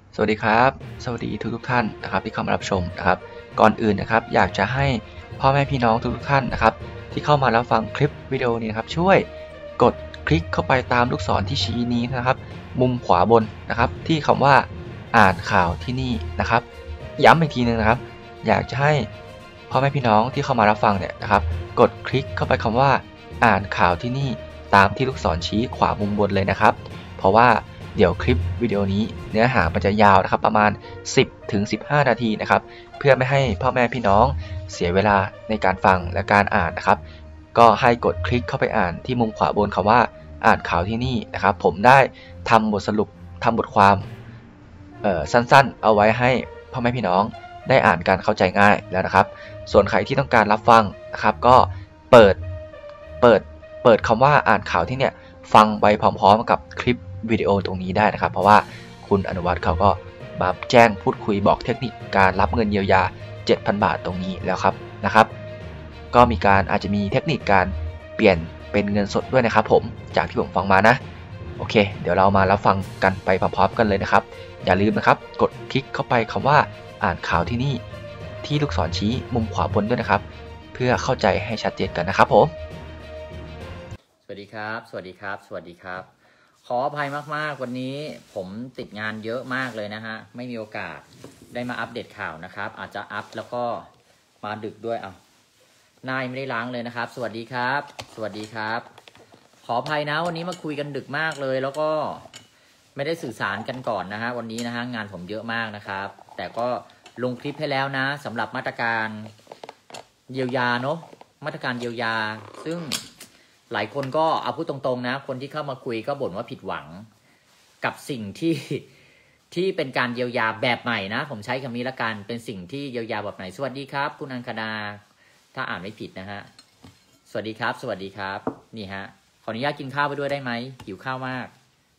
สวัสดีครับสวัสดีทุกท่านนะครับที่เข้ามารับชมนะครับก่อนอื่นนะครับอยากจะให้พ่อแม่พี่น้องทุกท่านนะครับที่เข้ามารับฟังคลิปวิดีโอนี้นะครับช่วยกดคลิกเข้าไปตามลูกศรที่ชี้นี้นะครับมุมขวาบนนะครับที่คำว่าอ่านข่าวที่นี่นะครับย้ำอีกทีนึงนะครับอยากจะให้พ่อแม่พี่น้องที่เข้ามารับฟังเนี่ยนะครับกดคลิกเข้าไปคำว่าอ่านข่าวที่นี่ตามที่ลูกศรชี้ขวามุมบนเลยนะครับเพราะว่าเดี๋ยวคลิปวิดีโอนี้เนื้อหามันจะยาวนะครับประมาณ 10-15 นาทีนะครับเพื่อไม่ให้พ่อแม่พี่น้องเสียเวลาในการฟังและการอ่านนะครับก็ให้กดคลิกเข้าไปอ่านที่มุมขวาบนคำว่าอ่านข่าวที่นี่นะครับผมได้ทำบทสรุปทำบทความสั้นๆเอาไว้ให้พ่อแม่พี่น้องได้อ่านการเข้าใจง่ายแล้วนะครับส่วนใครที่ต้องการรับฟังนะครับก็เปิดคำว่าอ่านข่าวที่เนี่ยฟังไปพร้อมๆกับคลิปวิดีโอตรงนี้ได้นะครับเพราะว่าคุณอนุวัฒน์เขาก็มาแจ้งพูดคุยบอกเทคนิคการรับเงินเยียวยา 7,000 บาทตรงนี้แล้วครับนะครับก็มีการอาจจะมีเทคนิคการเปลี่ยนเป็นเงินสดด้วยนะครับผมจากที่ผมฟังมานะโอเคเดี๋ยวเรามารับฟังกันไปพร้อมๆกันเลยนะครับอย่าลืมนะครับกดคลิกเข้าไปคำว่าอ่านข่าวที่นี่ที่ลูกศรชี้มุมขวาบนด้วยนะครับเพื่อเข้าใจให้ชัดเจนกันนะครับผมสวัสดีครับสวัสดีครับสวัสดีครับขออภัยมากๆวันนี้ผมติดงานเยอะมากเลยนะฮะไม่มีโอกาสได้มาอัปเดตข่าวนะครับอาจจะอัปแล้วก็มาดึกด้วยนายไม่ได้ล้างเลยนะครับสวัสดีครับสวัสดีครับขออภัยนะวันนี้มาคุยกันดึกมากเลยแล้วก็ไม่ได้สื่อสารกันก่อนนะฮะวันนี้นะฮะงานผมเยอะมากนะครับแต่ก็ลงคลิปให้แล้วนะสำหรับมาตรการเยียวยาเนาะมาตรการเยียวยาซึ่งหลายคนก็เอาพูดตรงๆนะคนที่เข้ามาคุยก็บ่นว่าผิดหวังกับสิ่งที่เป็นการเยียวยาแบบใหม่นะผมใช้คำนี้ละกันเป็นสิ่งที่เยียวยาแบบไหนสวัสดีครับคุณอังคณาถ้าอ่านไม่ผิดนะฮะสวัสดีครับสวัสดีครับนี่ฮะขออนุญาตกินข้าวไปด้วยได้ไหมหิวข้าวมาก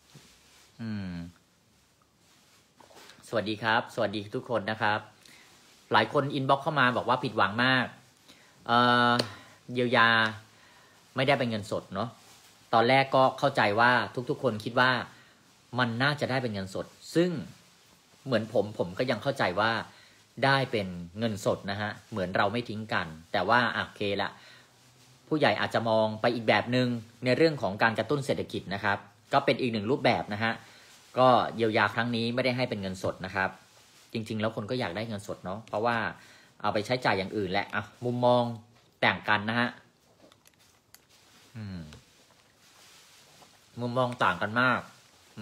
สวัสดีครับสวัสดีทุกคนนะครับหลายคนอินบ็อกซ์เข้ามาบอกว่าผิดหวังมากเยียวยาไม่ได้เป็นเงินสดเนาะตอนแรกก็เข้าใจว่าทุกๆคนคิดว่ามันน่าจะได้เป็นเงินสดซึ่งเหมือนผมก็ยังเข้าใจว่าได้เป็นเงินสดนะฮะเหมือนเราไม่ทิ้งกันแต่ว่าโอเคละผู้ใหญ่อาจจะมองไปอีกแบบหนึ่งในเรื่องของการกระตุ้นเศรษฐกิจนะครับก็เป็นอีกหนึ่งรูปแบบนะฮะก็เยียวยาครั้งนี้ไม่ได้ให้เป็นเงินสดนะครับจริงๆแล้วคนก็อยากได้เงินสดเนาะเพราะว่าเอาไปใช้จ่ายอย่างอื่นแหละมุมมองแต่างกันนะฮะมุมมองต่างกันมาก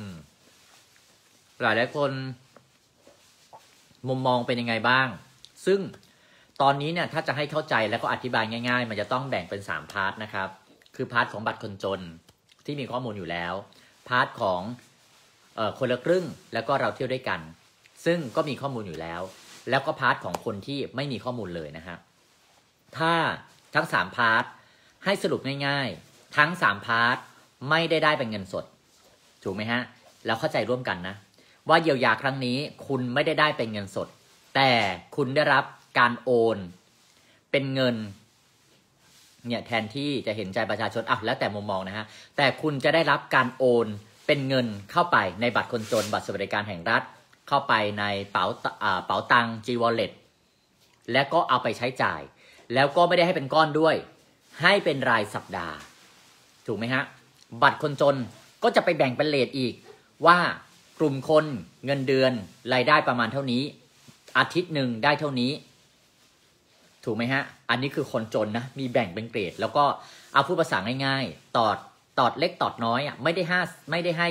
หลายคนมุมมองเป็นยังไงบ้างซึ่งตอนนี้เนี่ยถ้าจะให้เข้าใจแล้วก็อธิบายง่ายๆมันจะต้องแบ่งเป็น3พาร์ทนะครับคือพาร์ทของบัตรคนจนที่มีข้อมูลอยู่แล้วพาร์ทของคนละครึ่งแล้วก็เราเที่ยวด้วยกันซึ่งก็มีข้อมูลอยู่แล้วแล้วก็พาร์ทของคนที่ไม่มีข้อมูลเลยนะครับถ้าทั้ง3พาร์ทให้สรุปง่ายๆทั้ง3พาร์ทไม่ได้เป็นเงินสดถูกไหมฮะแล้วเข้าใจร่วมกันนะว่าเยียวยาครั้งนี้คุณไม่ได้เป็นเงินสดแต่คุณได้รับการโอนเป็นเงินเนี่ยแทนที่จะเห็นใจประชาชนแล้วแต่มุมมองนะฮะแต่คุณจะได้รับการโอนเป็นเงินเข้าไปในบัตรคนจนบัตรสวัสดิการแห่งรัฐเข้าไปในเป๋าตัง G-Wallet แล้วก็เอาไปใช้จ่ายแล้วก็ไม่ได้ให้เป็นก้อนด้วยให้เป็นรายสัปดาห์ถูกไหมฮะบัตรคนจนก็จะไปแบ่งเป็นเรทอีกว่ากลุ่มคนเงินเดือนรายได้ประมาณเท่านี้อาทิตย์หนึ่งได้เท่านี้ถูกไหมฮะอันนี้คือคนจนนะมีแบ่งเป็นเกรดแล้วก็เอาพูดภาษาง่ายๆตอดเล็กตอดน้อยไม่ได้ให้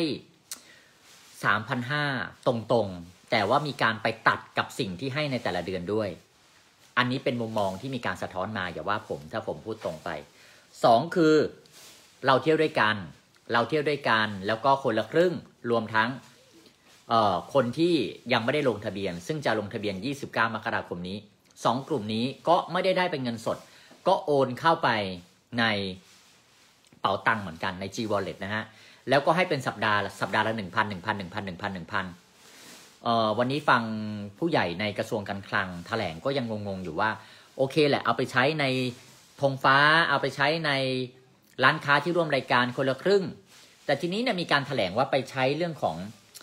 3,500 ตรงๆแต่ว่ามีการไปตัดกับสิ่งที่ให้ในแต่ละเดือนด้วยอันนี้เป็นมุมมองที่มีการสะท้อนมาอย่าว่าผมถ้าผมพูดตรงไป2คือเราเที่ยวด้วยกันแล้วก็คนละครึ่งรวมทั้งคนที่ยังไม่ได้ลงทะเบียนซึ่งจะลงทะเบียน29มกราคมนี้2กลุ่มนี้ก็ไม่ได้เป็นเงินสดก็โอนเข้าไปในเป๋าตังค์เหมือนกันใน G-Wallet นะฮะแล้วก็ให้เป็นสัปดาห์ละ 1,000 วันนี้ฟังผู้ใหญ่ในกระทรวงการคลังแถลงก็ยังงงๆอยู่ว่าโอเคแหละเอาไปใช้ในธงฟ้าเอาไปใช้ในร้านค้าที่ร่วมรายการคนละครึ่งแต่ทีนี้เนี่ยมีการแถลงว่าไปใช้เรื่องของ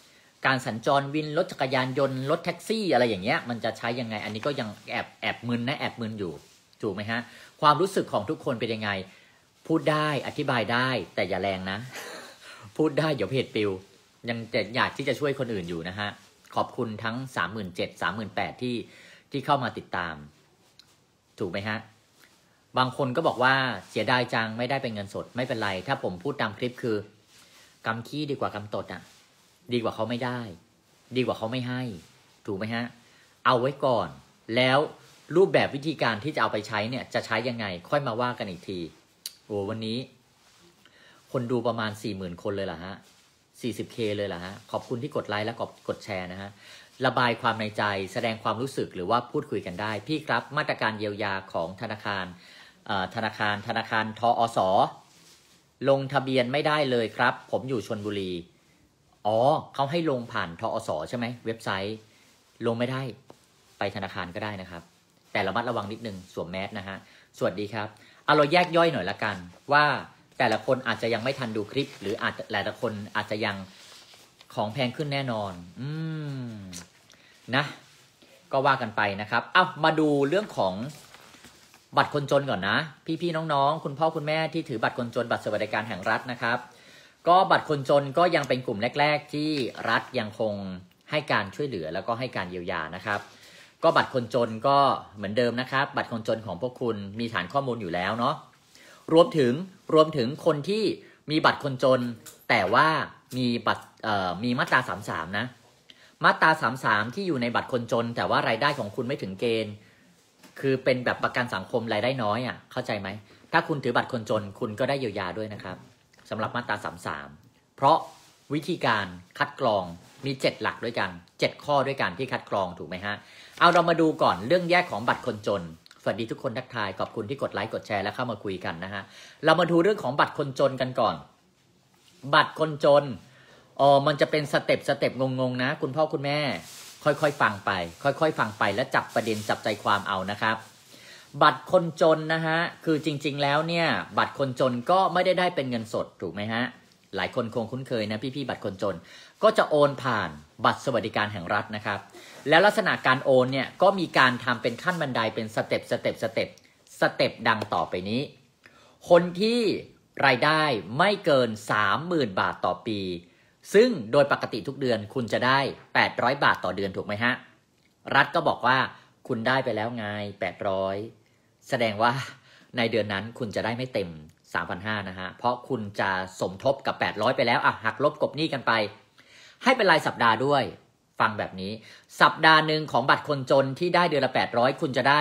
การสัญจรวินรถจักรยานยนต์รถแท็กซี่อะไรอย่างเงี้ยมันจะใช้ยังไงอันนี้ก็ยังแอบมึนนะแอบมึนอยู่ถูกไหมฮะความรู้สึกของทุกคนเป็นยังไงพูดได้อธิบายได้แต่อย่าแรงนะ พูดได้เดี๋ยวเพจปิวยังแต่อยากที่จะช่วยคนอื่นอยู่นะฮะขอบคุณทั้ง 37,000 38,000ที่เข้ามาติดตามถูกไหมฮะบางคนก็บอกว่าเสียดายจังไม่ได้เป็นเงินสดไม่เป็นไรถ้าผมพูดตามคลิปคือกำขี้ดีกว่ากำตดอ่ะดีกว่าเขาไม่ได้ดีกว่าเขาไม่ให้ถูกไหมฮะเอาไว้ก่อนแล้วรูปแบบวิธีการที่จะเอาไปใช้เนี่ยจะใช้ยังไงค่อยมาว่ากันอีกทีโอ้วันนี้คนดูประมาณ 40,000 คนเลยเหรอฮะ 40K เลยเหรอฮะขอบคุณที่กดไลค์และกดแชร์นะฮะระบายความในใจแสดงความรู้สึกหรือว่าพูดคุยกันได้พี่ครับมาตรการเยียวยาของธนาคารทอสลงทะเบียนไม่ได้เลยครับผมอยู่ชลบุรีอ๋อเขาให้ลงผ่านทอสใช่ไหมเว็บไซต์ลงไม่ได้ไปธนาคารก็ได้นะครับแต่ระมัดระวังนิดนึงสวมแมสนะฮะสวัสดีครับเอาเราแยกย่อยหน่อยละกันว่าแต่ละคนอาจจะยังไม่ทันดูคลิปหรืออาจหลายคนอาจจะยังของแพงขึ้นแน่นอนนะก็ว่ากันไปนะครับเอ้ามาดูเรื่องของบัตรคนจนก่อนนะพี่ๆน้องๆคุณพ่อคุณแม่ที่ถือบัตรคนจนบัตรสวัสดิการแห่งรัฐนะครับก็บัตรคนจนก็ยังเป็นกลุ่มแรกๆที่รัฐยังคงให้การช่วยเหลือแล้วก็ให้การเยียวยานะครับก็บัตรคนจนก็เหมือนเดิมนะครับบัตรคนจนของพวกคุณมีฐานข้อมูลอยู่แล้วเนาะรวมถึงคนที่มีบัตรคนจนแต่ว่ามีบัตรมีมาตรา33นะมาตรา33ที่อยู่ในบัตรคนจนแต่ว่ารายได้ของคุณไม่ถึงเกณฑ์คือเป็นแบบประกันสังคมรายได้น้อยอ่ะเข้าใจไหมถ้าคุณถือบัตรคนจนคุณก็ได้เยียวยาด้วยนะครับสำหรับมาตรา33เพราะวิธีการคัดกรองมี7หลักด้วยกัน7ข้อด้วยกันที่คัดกรองถูกไหมฮะเอาเรามาดูก่อนเรื่องแยกของบัตรคนจนสวัสดีทุกคนทักทายขอบคุณที่กดไลค์กดแชร์และเข้ามาคุยกันนะฮะเรามาดูเรื่องของบัตรคนจนกันก่อนบัตรคนจนมันจะเป็นสเต็ปงงๆนะคุณพ่อคุณแม่ค่อยๆฟังไปค่อยๆฟังไปและจับประเด็นจับใจความเอานะครับบัตรคนจนนะฮะคือจริงๆแล้วเนี่ยบัตรคนจนก็ไม่ได้เป็นเงินสดถูกไหมฮะหลายคนคงคุ้นเคยนะพี่ๆบัตรคนจนก็จะโอนผ่านบัตรสวัสดิการแห่งรัฐนะครับแล้วลักษณะการโอนเนี่ยก็มีการทำเป็นขั้นบันไดเป็นสเต็ปดังต่อไปนี้คนที่รายได้ไม่เกิน 30,000 บาทต่อปีซึ่งโดยปกติทุกเดือนคุณจะได้800 บาทต่อเดือนถูกไหมฮะรัฐก็บอกว่าคุณได้ไปแล้วไง800แสดงว่าในเดือนนั้นคุณจะได้ไม่เต็ม 3,500 นะฮะเพราะคุณจะสมทบกับ800ไปแล้วหักลบกบหนี้กันไปให้เป็นรายสัปดาห์ด้วยฟังแบบนี้สัปดาห์หนึ่งของบัตรคนจนที่ได้เดือนละ800คุณจะได้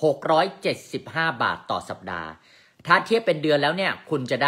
675 บาทต่อสัปดาห์ถ้าเทียบเป็นเดือนแล้วเนี่ยคุณจะได้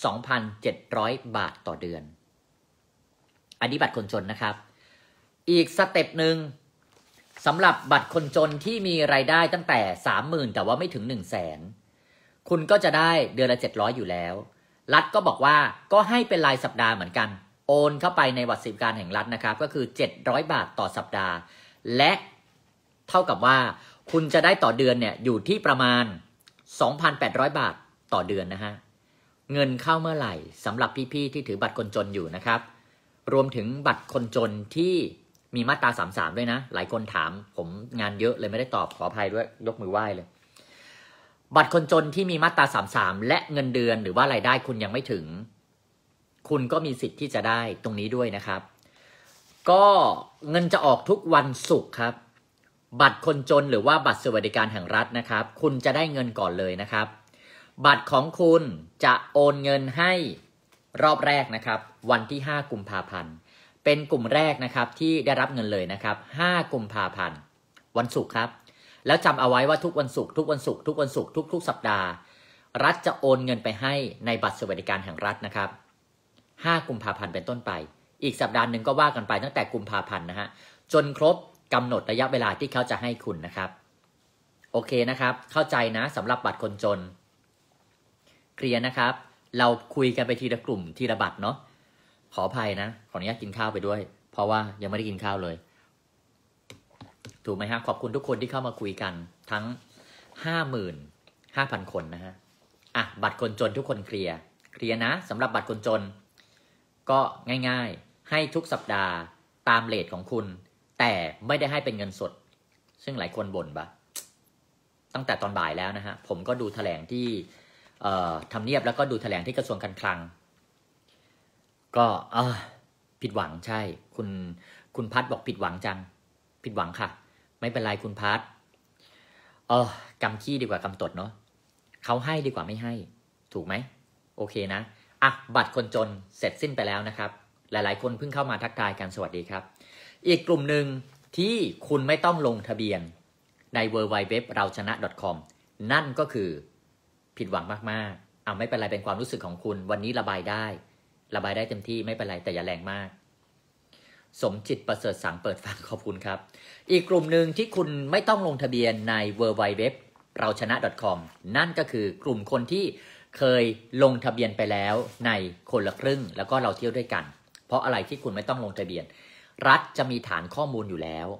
2,700 บาทต่อเดือนอันนี้บัตรคนจนนะครับอีกสเต็ปหนึ่งสำหรับบัตรคนจนที่มีรายได้ตั้งแต่ 30,000 แต่ว่าไม่ถึง 100,000 คุณก็จะได้เดือนละ700อยู่แล้วรัฐก็บอกว่าก็ให้เป็นรายสัปดาห์เหมือนกันโอนเข้าไปในบัตรสวัสดิการแห่งรัฐนะครับก็คือ700 บาทต่อสัปดาห์และเท่ากับว่าคุณจะได้ต่อเดือนเนี่ยอยู่ที่ประมาณ 2,800 บาทต่อเดือนนะฮะเงินเข้าเมื่อไหร่สำหรับพี่ๆที่ถือบัตรคนจนอยู่นะครับรวมถึงบัตรคนจนที่มีมาตรา33ด้วยนะหลายคนถามผมงานเยอะเลยไม่ได้ตอบขออภัยด้วยยกมือไหว้เลยบัตรคนจนที่มีมาตรา33และเงินเดือนหรือว่ารายได้คุณยังไม่ถึงคุณก็มีสิทธิ์ที่จะได้ตรงนี้ด้วยนะครับก็เงินจะออกทุกวันศุกร์ครับบัตรคนจนหรือว่าบัตรสวัสดิการแห่งรัฐนะครับคุณจะได้เงินก่อนเลยนะครับบัตรของคุณจะโอนเงินให้รอบแรกนะครับวันที่5 กุมภาพันธ์เป็นกลุ่มแรกนะครับที่ได้รับเงินเลยนะครับ5 กุมภาพันธ์วันศุกร์ครับแล้วจำเอาไว้ว่าทุกวันศุกร์ทุกสัปดาห์รัฐจะโอนเงินไปให้ในบัตรสวัสดิการแห่งรัฐนะครับ5 กุมภาพันธ์เป็นต้นไปอีกสัปดาห์หนึ่งก็ว่ากันไปตั้งแต่กุมภาพันธ์นะฮะจนครบกำหนดระยะเวลาที่เขาจะให้คุณนะครับโอเคนะครับเข้าใจนะสำหรับบัตรคนจนเคลียร์นะครับเราคุยกันไปทีละกลุ่มทีละบัตรเนาะขออภัยนะขออนุญาตกินข้าวไปด้วยเพราะว่ายังไม่ได้กินข้าวเลยถูกไหมฮะขอบคุณทุกคนที่เข้ามาคุยกันทั้ง 55,000 คนนะฮะบัตรคนจนทุกคนเคลียร์นะสำหรับบัตรคนจนก็ง่ายๆให้ทุกสัปดาห์ตามเรทของคุณแต่ไม่ได้ให้เป็นเงินสดซึ่งหลายคนบ่นปะตั้งแต่ตอนบ่ายแล้วนะฮะผมก็ดูแถลงที่ทำเนียบแล้วก็ดูแถลงที่กระทรวงการคลังก็ผิดหวังใช่คุณพัดบอกผิดหวังจังผิดหวังค่ะไม่เป็นไรคุณพัดกำขี้ดีกว่ากำตดเนาะเขาให้ดีกว่าไม่ให้ถูกไหมโอเคนะบัตรคนจนเสร็จสิ้นไปแล้วนะครับหลายๆคนเพิ่งเข้ามาทักทายกันสวัสดีครับอีกกลุ่มหนึ่งที่คุณไม่ต้องลงทะเบียนใน www เราชนะ .com นั่นก็คือผิดหวังมากๆไม่เป็นไรเป็นความรู้สึกของคุณวันนี้ระบายได้เต็มที่ไม่เป็นไรแต่อย่าแรงมากสมจิตประเสริฐสังเปิดฟังขอบคุณครับอีกกลุ่มหนึ่งที่คุณไม่ต้องลงทะเบียนใน www เราชนะ .com นั่นก็คือกลุ่มคนที่เคยลงทะเบียนไปแล้วในคนละครึ่งแล้วก็เราเที่ยวด้วยกันเพราะอะไรที่คุณไม่ต้องลงทะเบียนรัฐจะมีฐานข้อมูลอยู่แล้ว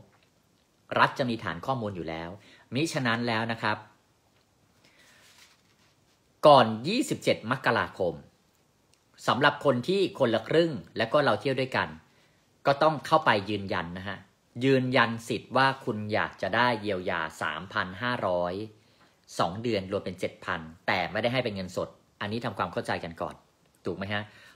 มิฉะนั้นแล้วนะครับก่อน27 มกราคมสำหรับคนที่คนละครึ่งแล้วก็เราเที่ยวด้วยกันก็ต้องเข้าไปยืนยันนะฮะยืนยันสิทธิ์ว่าคุณอยากจะได้เยียวยา 3,500 2 เดือนรวมเป็น 7,000 แต่ไม่ได้ให้เป็นเงินสดอันนี้ทำความเข้าใจกันก่อนถูกไหมฮะ